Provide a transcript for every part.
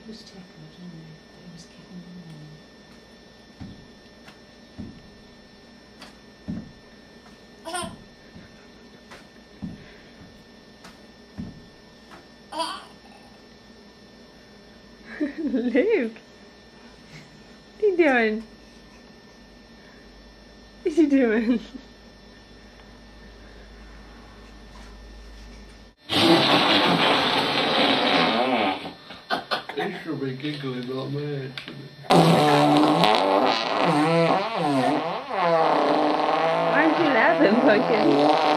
was tickled, didn't he? He was getting warm. Luke, what are you doing? What are you doing? He should be giggling like mad. Why aren't you laughing, Pumpkin?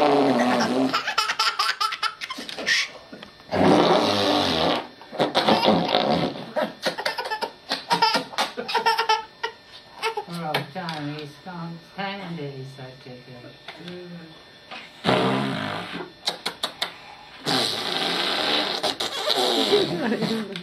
Poor old Johnny, he's gone stand it, he's so tickled. I don't know.